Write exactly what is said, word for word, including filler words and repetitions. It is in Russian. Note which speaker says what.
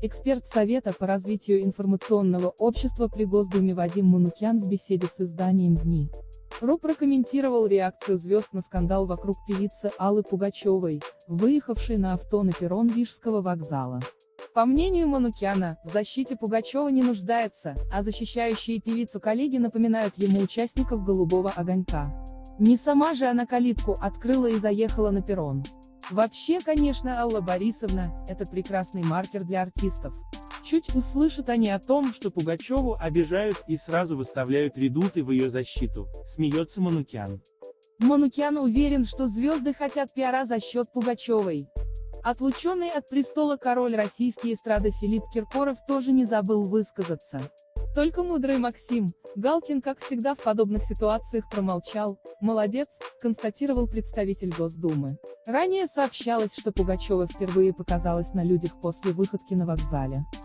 Speaker 1: Эксперт Совета по развитию информационного общества при Госдуме Вадим Манукян в беседе с изданием ДНИ точка ру прокомментировал реакцию звезд на скандал вокруг певицы Аллы Пугачевой, выехавшей на авто на перрон Рижского вокзала. По мнению Манукяна, в защите Пугачева не нуждается, а защищающие певицу коллеги напоминают ему участников «Голубого огонька». Не сама же она калитку открыла и заехала на перрон. Вообще, конечно, Алла Борисовна – это прекрасный маркер для артистов.
Speaker 2: Чуть услышат они о том, что Пугачеву обижают и сразу выставляют редуты в ее защиту, смеется Манукян.
Speaker 1: Манукян уверен, что звезды хотят пиара за счет Пугачевой. Отлученный от престола король российской эстрады Филипп Киркоров тоже не забыл высказаться. Только мудрый Максим Галкин, как всегда в подобных ситуациях, промолчал. Молодец, констатировал представитель Госдумы. Ранее сообщалось, что Пугачева впервые показалась на людях после выходки на вокзале.